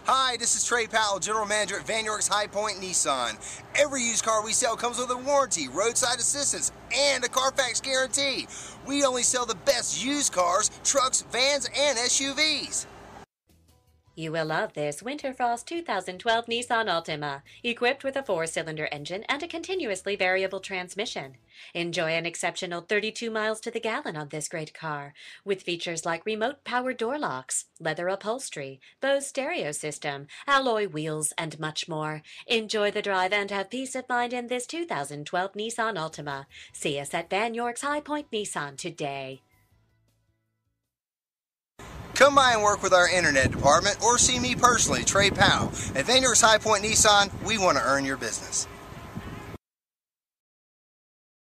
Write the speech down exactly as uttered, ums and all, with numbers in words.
Hi, this is Trey Powell, General Manager at Van York's High Point Nissan. Every used car we sell comes with a warranty, roadside assistance, and a Carfax guarantee. We only sell the best used cars, trucks, vans, and S U Vs. You will love this Winterfrost two thousand twelve Nissan Altima, equipped with a four-cylinder engine and a continuously variable transmission. Enjoy an exceptional thirty-two miles to the gallon on this great car, with features like remote power door locks, leather upholstery, Bose stereo system, alloy wheels, and much more. Enjoy the drive and have peace of mind in this two thousand twelve Nissan Altima. See us at Van York's High Point Nissan today. Come by and work with our internet department or see me personally, Trey Powell. At Van York's High Point Nissan, we want to earn your business.